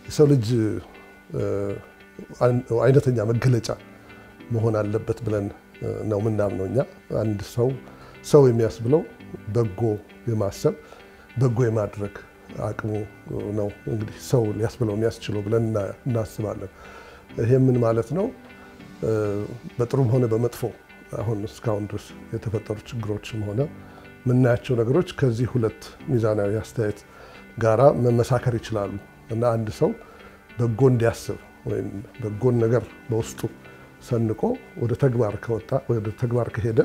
የሰው ልጅ አይነተኛ መገለጫ መሆን አለበት ብለን ነው ምናምነው እኛ አንድ ሰው የሚያስብለው በጎ የማሰብ በጎ የማድረግ አቅሙ ነው እንግዲህ ሰው ሊያስብለው የሚያስችለው ብለን እናስባለን ይሄ ምን ማለት ነው በጥሩም ሆነ በመጥፎ አሁን እስካሁን ድረስ የተፈጠሩ ችግሮችም ሆነ ምናያቸው ነገሮች ከዚህ ሁለት ሚዛናዊ አስተያየት ጋራ መመሳከር ይችላሉ እና አንድ ሰው በጎ እንዲያስብ ወይም በጎን ነገር በውስጡ ሰንቆ ወደ ተግባር ከሄደ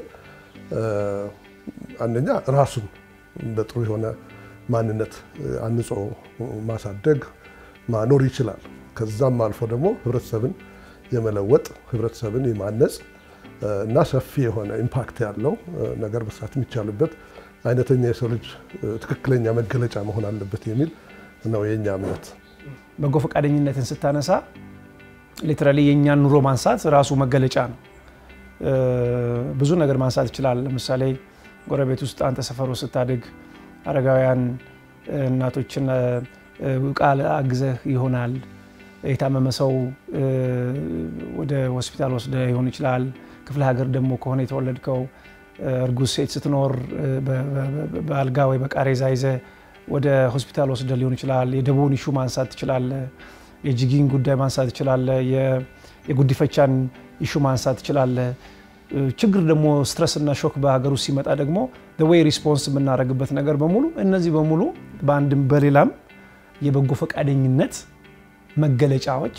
አንደኛ ራሱን በጥሩ የሆነ ማንነት አንጾ ማሳደግ ማኖር ይችላል ከዛም አልፎ ደግሞ ህብረተሰብን የመለወጥ ህብረተሰብን የማነጽ እና ሰፊ የሆነ ኢምፓክት ያለው ነገር መስራት የሚቻልበት አይነተኛ የሰው ልጅ ትክክለኛ መገለጫ መሆን አለበት የሚል ነው የኛ እምነት በጎ ፈቃደኝነትን ስታነሳ ሊተራሊ የኛን ኑሮ ማንሳት ራሱ መገለጫ ነው ብዙ ነገር ማንሳት ይችላል ለምሳሌ ጎረቤት ውስጥ አንተ ሰፈሩ ስታድግ አረጋውያን እናቶችን ቃል አግዘህ ይሆናል የታመመ ሰው ወደ ሆስፒታል ወስደ ይሆን ይችላል ክፍለ ሀገር ደግሞ ከሆነ የተወለድከው እርጉዝ ሴት ስትኖር በአልጋ ወይ በቃሬዛ ይዘ ወደ ሆስፒታል ወስደ ሊሆን ይችላል የደቡን ኢሹ ማንሳት ይችላል የጂጊን ጉዳይ ማንሳት ይችላል የጉዲፈቻን ኢሹ ማንሳት ይችላል ችግር ደግሞ ስትረስ እና ሾክ በሀገሩ ሲመጣ ደግሞ the way response የምናደርግበት ነገር በሙሉ እነዚህ በሙሉ በአንድም በሌላም የበጎ ፈቃደኝነት መገለጫዎች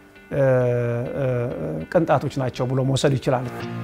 ቅንጣቶች ናቸው ብሎ መውሰድ ይችላል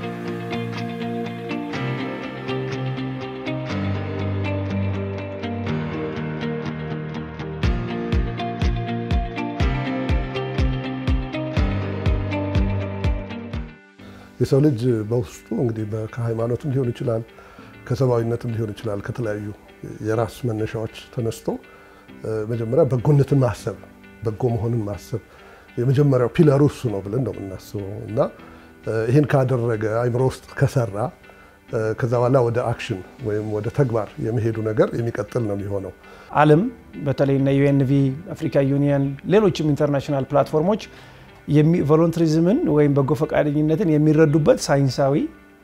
የሰው ልጅ በውስጡ እንግዲህ ከሃይማኖትም ሊሆን ይችላል ከሰባዊነትም ሊሆን ይችላል ከተለያዩ የራስ መነሻዎች ተነስቶ መጀመሪያ በጎነትን ማሰብ በጎ መሆንን ማሰብ የመጀመሪያው ፒለሩ እሱ ነው ብለን ነው የምናስበው እና ይሄን ካደረገ አይምሮ ውስጥ ከሰራ ከዛ በኋላ ወደ አክሽን ወይም ወደ ተግባር የሚሄዱ ነገር የሚቀጥል ነው የሚሆነው ዓለም በተለይ እና ዩኤንቪ አፍሪካ ዩኒየን ሌሎችም ኢንተርናሽናል ፕላትፎርሞች ቮለንተሪዝምን ወይም በጎ ፈቃደኝነትን የሚረዱበት ሳይንሳዊ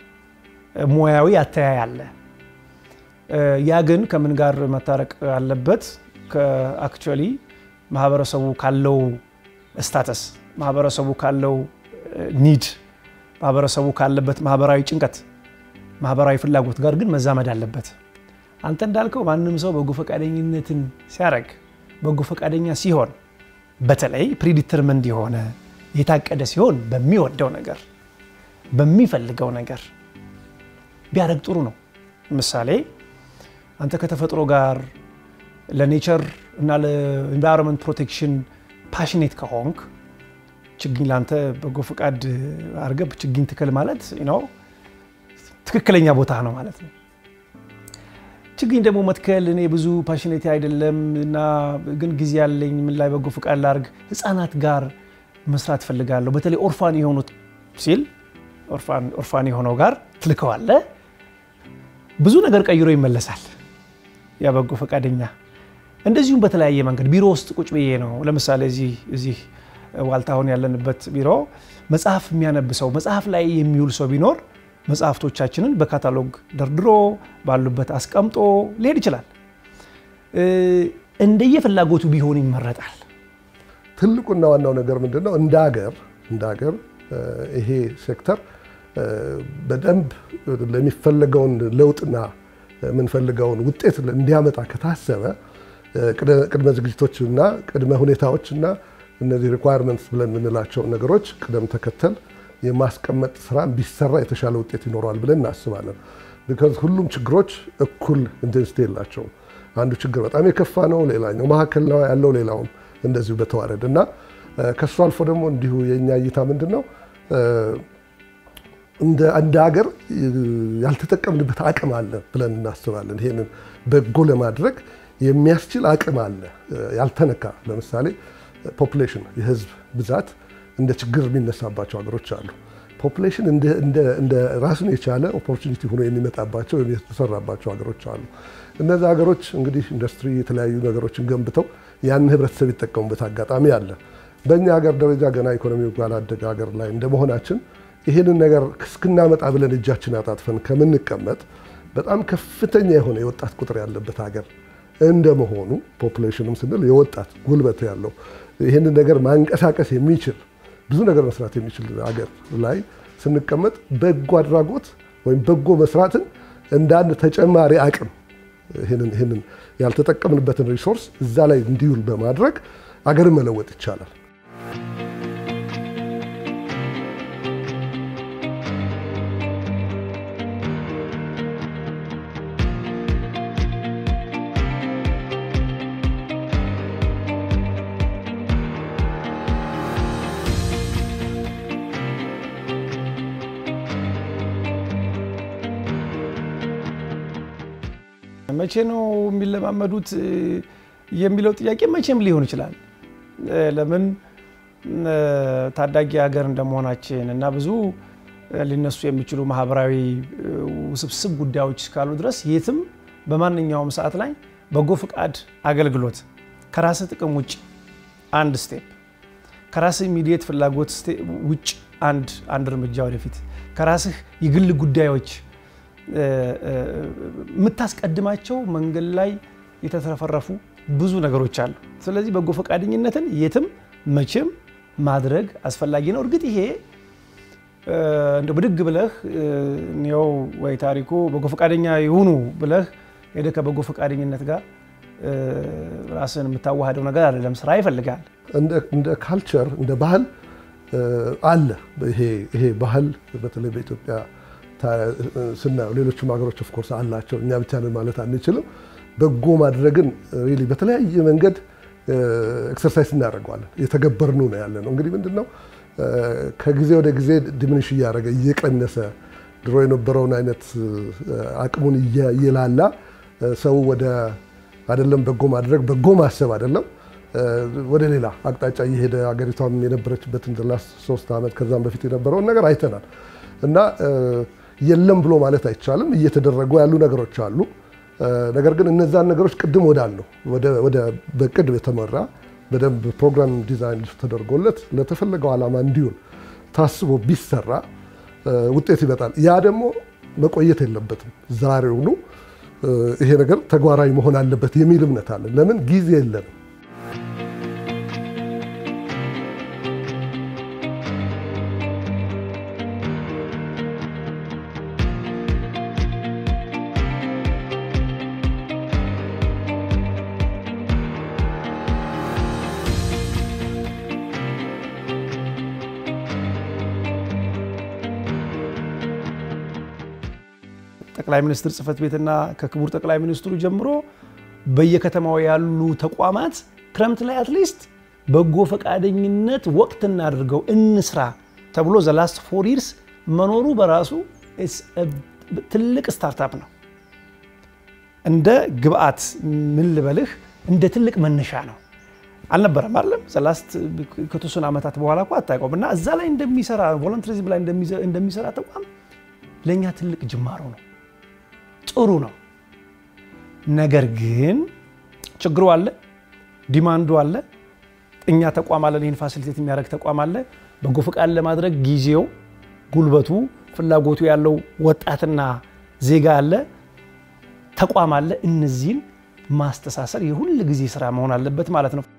ሙያዊ አተያይ አለ ያ ግን ከምን ጋር መታረቅ አለበት ከአክቹአሊ ማህበረሰቡ ካለው ስታተስ ማህበረሰቡ ካለው ኒድ ማህበረሰቡ ካለበት ማህበራዊ ጭንቀት ማህበራዊ ፍላጎት ጋር ግን መዛመድ አለበት አንተ እንዳልከው ማንንም ሰው በጎ ፈቃደኝነትን ሲያረግ በጎ ፈቃደኛ ሲሆን በተለይ ፕሪዲተርሚንድ የሆነ የታቀደ ሲሆን በሚወደው ነገር በሚፈልገው ነገር ቢያረግ ጥሩ ነው ምሳሌ አንተ ከተፈጥሮ ጋር ለኔቸር እና ለኢንቫይሮንመንት ፕሮቴክሽን ፓሽኔት ከሆንክ ችግኝ ላንተ በጎ ፈቃድ አርገብ ችግኝ ትከል ማለት ትክክለኛ ቦታ ነው ማለት ነው ችግኝ ደግሞ መትከል እኔ ብዙ ፓሽኔት አይደለም እና ግን ጊዜ ያለኝ ምን ላይ በጎ ፈቃድ ላርግ ህፃናት ጋር መስራት ፈልጋለሁ በተለይ ኦርፋን የሆኑት ሲል ኦርፋን የሆነው ጋር ትልከዋለ ብዙ ነገር ቀይሮ ይመለሳል ያ በጎ ፈቃደኛ እንደዚሁም በተለያየ መንገድ ቢሮ ውስጥ ቁጭ ብዬ ነው ለምሳሌ እዚህ ዋልታውን ያለንበት ቢሮ መጽሐፍ የሚያነብሰው መጽሐፍ ላይ የሚውል ሰው ቢኖር መጽሐፍቶቻችንን በካታሎግ ደርድሮ ባሉበት አስቀምጦ ሊሄድ ይችላል እንደየፍላጎቱ ቢሆን ይመረጣል ትልቁና ዋናው ነገር ምንድነው እንደ ሀገር ይሄ ሴክተር በደንብ ለሚፈልገውን ለውጥና ምንፈልገውን ውጤት እንዲያመጣ ከታሰበ ቅድመ ዝግጅቶችና ቅድመ ሁኔታዎችና እነዚህ ሪኳየርመንትስ ብለን ምንላቸው ነገሮች ቅደም ተከተል የማስቀመጥ ስራ ቢሰራ የተሻለ ውጤት ይኖራል ብለን እናስባለን because ሁሉም ችግሮች እኩል ኢንቴንሲቲ የላቸው አንዱ ችግር በጣም የከፋ ነው ሌላኛው መሀከል ነው ያለው ሌላው እንደዚሁ በተዋረደና ከሱ አልፎ ደግሞ እንዲሁ የኛ እይታ ምንድነው እንደ ሀገር ያልተጠቀምንበት አቅም አለ ብለን እናስባለን ይሄንን በጎ ለማድረግ የሚያስችል አቅም አለ ያልተነካ ለምሳሌ ፖፑሌሽን የህዝብ ብዛት እንደ ችግር የሚነሳባቸው ሀገሮች አሉ ፖፑሌሽን እንደ ራሱን የቻለ ኦፖርቹኒቲ ሆኖ የሚመጣባቸው የሚተሰራባቸው ሀገሮች አሉ እነዛ ሀገሮች እንግዲህ ኢንዱስትሪ የተለያዩ ነገሮችን ገንብተው ያን ህብረተሰብ ይጠቀሙበት አጋጣሚ አለ። በእኛ ሀገር ደረጃ ገና ኢኮኖሚው ባላደገ ሀገር ላይ እንደመሆናችን ይሄንን ነገር እስክናመጣ ብለን እጃችን አጣጥፈን ከምንቀመጥ በጣም ከፍተኛ የሆነ የወጣት ቁጥር ያለበት ሀገር እንደመሆኑ ፖፑሌሽንም ስንል የወጣት ጉልበት ያለው ይሄንን ነገር ማንቀሳቀስ የሚችል ብዙ ነገር መስራት የሚችል ሀገር ላይ ስንቀመጥ በጎ አድራጎት ወይም በጎ መስራትን እንደ አንድ ተጨማሪ አቅም ይሄንን ያልተጠቀምንበትን ሪሶርስ እዛ ላይ እንዲውል በማድረግ አገርን መለወጥ ይቻላል። መቼ ነው የሚለማመዱት የሚለው ጥያቄ መቼም ሊሆን ይችላል። ለምን ታዳጊ ሀገር እንደመሆናችን እና ብዙ ሊነሱ የሚችሉ ማህበራዊ ውስብስብ ጉዳዮች እስካሉ ድረስ የትም በማንኛውም ሰዓት ላይ በጎ ፍቃድ አገልግሎት ከራስ ጥቅም ውጭ አንድ ስቴፕ ከራስ ኢሚዲየት ፍላጎት ውጭ አንድ እርምጃ ወደፊት ከራስህ የግል ጉዳዮች ምታስቀድማቸው መንገድ ላይ የተተረፈረፉ ብዙ ነገሮች አሉ። ስለዚህ በጎ ፈቃደኝነትን የትም መቼም ማድረግ አስፈላጊ ነው። እርግጥ ይሄ እንደ ብድግ ብለህ ነው ወይ ታሪኩ በጎ ፈቃደኛ ይሁኑ ብለህ ሄደ ከበጎ ፈቃደኝነት ጋር ራስን የምታዋሃደው ነገር አይደለም። ስራ ይፈልጋል። እንደ ካልቸር እንደ ባህል አለ። ይሄ ባህል በተለይ በኢትዮጵያ ስናየው ሌሎችም ሀገሮች ኦፍ ኮርስ አላቸው። እኛ ብቻ ነን ማለት አንችልም። በጎ ማድረግን ሪሊ በተለያየ መንገድ ኤክሰርሳይዝ እናደርገዋለን። የተገበርነው ነው ያለ ነው። እንግዲህ ምንድነው ከጊዜ ወደ ጊዜ ዲሚኒሽ እያደረገ እየቀነሰ ድሮ የነበረውን አይነት አቅሙን እየላላ ሰው ወደ አይደለም በጎ ማድረግ በጎ ማሰብ አይደለም ወደ ሌላ አቅጣጫ እየሄደ ሀገሪቷም የነበረችበትን ላስት 3 ዓመት ከዛም በፊት የነበረውን ነገር አይተናል እና የለም ብሎ ማለት አይቻልም። እየተደረጉ ያሉ ነገሮች አሉ። ነገር ግን እነዛን ነገሮች ቅድም ወዳለው ወደ በቅድ የተመራ በደንብ ፕሮግራም ዲዛይን ተደርጎለት ለተፈለገው ዓላማ እንዲውል ታስቦ ቢሰራ ውጤት ይመጣል። ያ ደግሞ መቆየት የለበትም። ዛሬውኑ ይሄ ነገር ተግባራዊ መሆን አለበት የሚል እምነት አለ። ለምን ጊዜ የለንም። ጠቅላይ ሚኒስትር ጽፈት ቤትና ከክቡር ጠቅላይ ሚኒስትሩ ጀምሮ በየከተማው ያሉ ተቋማት ክረምት ላይ አትሊስት በጎ ፈቃደኝነት ወቅት እናድርገው እንስራ ተብሎ the last 4 years መኖሩ በራሱ ትልቅ ስታርታፕ ነው። እንደ ግብአት ምን ልበልህ እንደ ትልቅ መነሻ ነው። አልነበረም አይደለም the last ከተወሰኑ ዓመታት በኋላ እኮ አታውቀውም። እና እዛ ላይ እንደሚሰራ ቮለንተሪዝም ላይ እንደሚሰራ ተቋም ለኛ ትልቅ ጅማሮ ነው። ጥሩ ነው። ነገር ግን ችግሩ አለ፣ ዲማንዱ አለ። እኛ ተቋም አለን፣ ይሄን ፋሲሊቴት የሚያደርግ ተቋም አለ። በጎ ፈቃድ ለማድረግ ጊዜው፣ ጉልበቱ፣ ፍላጎቱ ያለው ወጣትና ዜጋ አለ፣ ተቋም አለ። እነዚህን ማስተሳሰር የሁሉ ጊዜ ስራ መሆን አለበት ማለት ነው።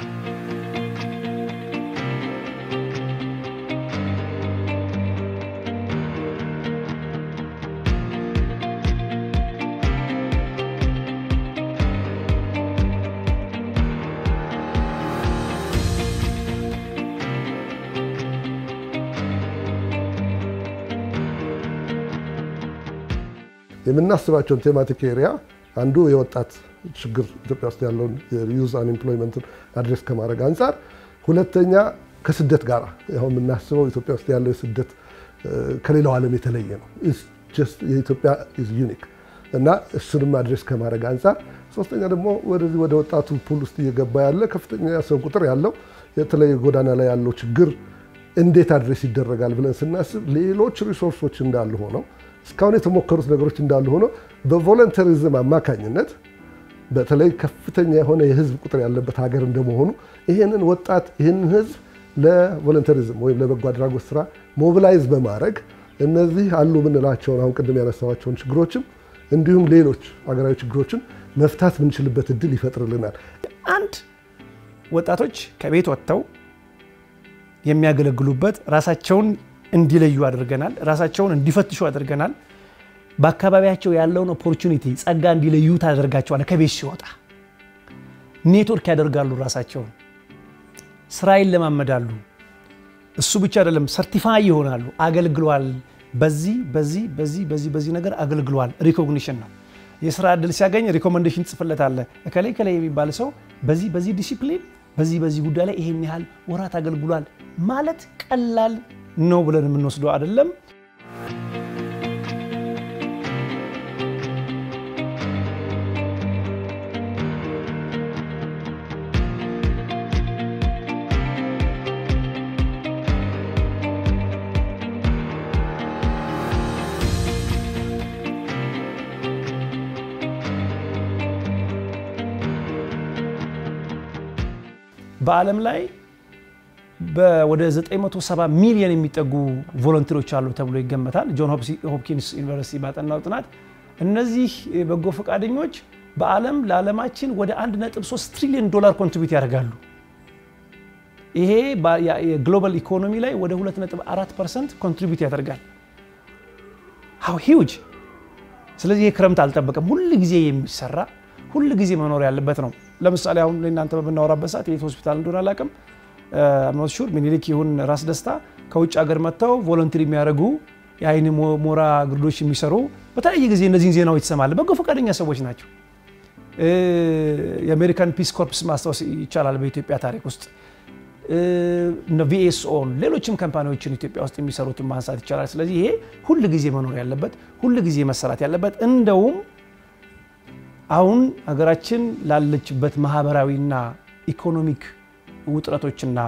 የምናስባቸው ቴማቲክ ኤሪያ አንዱ የወጣት ችግር ኢትዮጵያ ውስጥ ያለውን ዩዝ አንኤምፕሎይመንትን አድሬስ ከማድረግ አንፃር፣ ሁለተኛ ከስደት ጋር ያው የምናስበው ኢትዮጵያ ውስጥ ያለው ስደት ከሌላው ዓለም የተለየ ነው። የኢትዮጵያ ኢዝ ዩኒክ እና እሱንም አድሬስ ከማድረግ አንፃር፣ ሶስተኛ ደግሞ ወደ ወጣቱ ፑል ውስጥ እየገባ ያለ ከፍተኛ ሰው ቁጥር ያለው የተለየ ጎዳና ላይ ያለው ችግር እንዴት አድሬስ ይደረጋል ብለን ስናስብ ሌሎች ሪሶርሶች እንዳሉ ሆነው እስካሁን የተሞከሩት ነገሮች እንዳሉ ሆኖ በቮለንተሪዝም አማካኝነት በተለይ ከፍተኛ የሆነ የህዝብ ቁጥር ያለበት ሀገር እንደመሆኑ ይሄንን ወጣት ይሄንን ህዝብ ለቮለንተሪዝም ወይም ለበጎ አድራጎት ስራ ሞቢላይዝ በማድረግ እነዚህ አሉ ምንላቸውን አሁን ቅድም ያነሳዋቸውን ችግሮችም እንዲሁም ሌሎች ሀገራዊ ችግሮችን መፍታት ምንችልበት እድል ይፈጥርልናል። አንድ ወጣቶች ከቤት ወጥተው የሚያገለግሉበት ራሳቸውን እንዲለዩ አድርገናል፣ ራሳቸውን እንዲፈትሹ አድርገናል። በአካባቢያቸው ያለውን ኦፖርቹኒቲ ጸጋ እንዲለዩ ታደርጋቸዋል። ከቤት ሲወጣ ኔትወርክ ያደርጋሉ፣ ራሳቸውን ስራ ይለማመዳሉ። እሱ ብቻ አይደለም ሰርቲፋይ ይሆናሉ። አገልግሏል፣ በዚህ ነገር አገልግሏል። ሪኮግኒሽን ነው። የስራ እድል ሲያገኝ ሪኮመንዴሽን ጽፍለታል። ከላይ የሚባል ሰው በዚህ ዲሲፕሊን በዚህ ጉዳይ ላይ ይሄን ያህል ወራት አገልግሏል ማለት ቀላል ነው ብለን የምንወስደው አይደለም። በዓለም ላይ ወደ 970 ሚሊዮን የሚጠጉ ቮለንቲሮች አሉ ተብሎ ይገመታል። ጆን ሆፕኪንስ ዩኒቨርሲቲ ባጠናው ጥናት እነዚህ በጎ ፈቃደኞች በዓለም ለዓለማችን ወደ 1.3 ትሪሊዮን ዶላር ኮንትሪቢዩት ያደርጋሉ። ይሄ የግሎባል ኢኮኖሚ ላይ ወደ 2.4% ኮንትሪቢዩት ያደርጋል። how huge! ስለዚህ የክረምት አልጠበቀም፣ ሁሉ ጊዜ የሚሰራ ሁሉ ጊዜ መኖር ያለበት ነው። ለምሳሌ አሁን ለእናንተ በመናወራበት ሰዓት የት ሆስፒታል እንደሆነ አላውቅም፣ አምኖት ሹር ምኒልክ ይሁን ራስ ደስታ ከውጭ ሀገር መጥተው ቮለንተሪ የሚያደርጉ የአይን ሞራ ግርዶሽ የሚሰሩ በተለያየ ጊዜ እነዚህን ዜናዎች ትሰማለህ። በጎ ፈቃደኛ ሰዎች ናቸው። የአሜሪካን ፒስ ኮርፕስ ማስታወስ ይቻላል። በኢትዮጵያ ታሪክ ውስጥ ቪኤስኦ ሌሎችም ካምፓኒዎችን ኢትዮጵያ ውስጥ የሚሰሩትን ማንሳት ይቻላል። ስለዚህ ይሄ ሁሉ ጊዜ መኖር ያለበት ሁሉ ጊዜ መሰራት ያለበት እንደውም አሁን ሀገራችን ላለችበት ማህበራዊና ኢኮኖሚክ ውጥረቶችና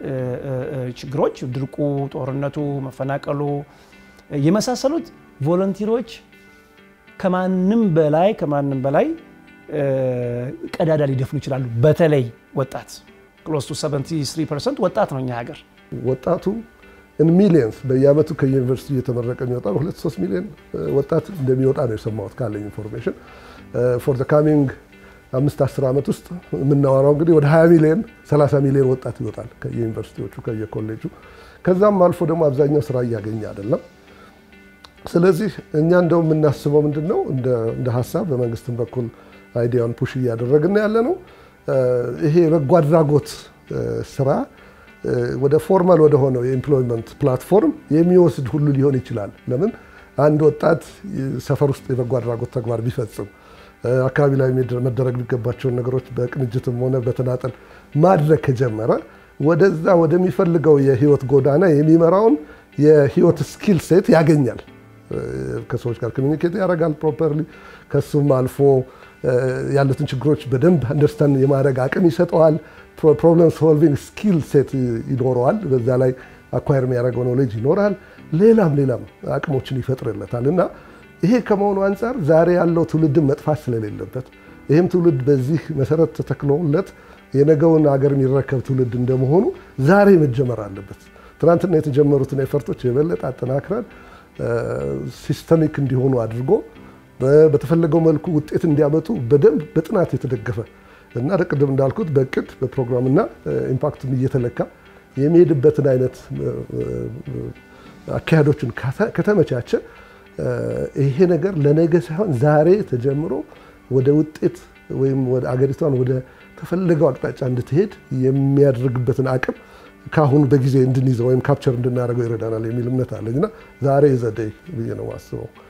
ችግሮች ድርቁ፣ ጦርነቱ፣ መፈናቀሉ የመሳሰሉት ቮለንቲሮች ከማንም በላይ ቀዳዳ ሊደፍኑ ይችላሉ። በተለይ ወጣት close to 73% ወጣት ነው እኛ ሀገር። ወጣቱ in millions በየአመቱ ከዩኒቨርሲቲ እየተመረቀ የሚወጣ 2-3 ሚሊዮን ወጣት እንደሚወጣ ነው የሰማሁት ካለኝ ኢንፎርሜሽን። for the coming 5-10 አመት ውስጥ የምናወራው እንግዲህ ወደ 20 ሚሊዮን 30 ሚሊዮን ወጣት ይወጣል ከዩኒቨርሲቲዎቹ ከየኮሌጁ። ከዛም አልፎ ደግሞ አብዛኛው ስራ እያገኘ አይደለም። ስለዚህ እኛ እንደው የምናስበው ምንድነው እንደ ሐሳብ በመንግስትም በኩል አይዲያውን ፑሽ እያደረግን ያለ ነው። ይሄ በጎ አድራጎት ስራ ወደ ፎርማል ወደ ሆነው የኤምፕሎይመንት ፕላትፎርም የሚወስድ ሁሉ ሊሆን ይችላል። ለምን አንድ ወጣት ሰፈር ውስጥ የበጎ አድራጎት ተግባር ቢፈጽም አካባቢ ላይ መደረግ ቢገባቸው ነገሮች በቅንጅትም ሆነ በተናጠል ማድረግ ከጀመረ ወደዛ ወደሚፈልገው የህይወት ጎዳና የሚመራውን የህይወት ስኪል ሴት ያገኛል። ከሰዎች ጋር ኮሚኒኬት ያደርጋል ፕሮፐርሊ። ከሱም አልፎ ያሉትን ችግሮች በደንብ አንደርስታንድ የማድረግ አቅም ይሰጠዋል። ፕሮብለም ሶልቪንግ ስኪል ሴት ይኖረዋል። በዛ ላይ አኳየር የሚያደርገው ኖሌጅ ይኖራል። ሌላም አቅሞችን ይፈጥርለታል። እና ይሄ ከመሆኑ አንፃር ዛሬ ያለው ትውልድ መጥፋት ስለሌለበት ይሄም ትውልድ በዚህ መሰረት ተተክሎለት የነገውን ሀገር የሚረከብ ትውልድ እንደመሆኑ ዛሬ መጀመር አለበት። ትናንትና የተጀመሩትን ኤፈርቶች የበለጠ አጠናክረን ሲስተሚክ እንዲሆኑ አድርጎ በተፈለገው መልኩ ውጤት እንዲያመጡ በደንብ በጥናት የተደገፈ እና ቅድም እንዳልኩት በእቅድ በፕሮግራምና ኢምፓክቱም እየተለካ የሚሄድበትን አይነት አካሄዶችን ከተመቻቸ ይሄ ነገር ለነገ ሳይሆን ዛሬ ተጀምሮ ወደ ውጤት ወይም ወደ አገሪቷን ወደ ተፈለገው አቅጣጫ እንድትሄድ የሚያደርግበትን አቅም ካሁን በጊዜ እንድንይዘው ወይም ካፕቸር እንድናደርገው ይረዳናል የሚል እምነት አለኝና ዛሬ ዘዴ ብዬ ነው ማስበው።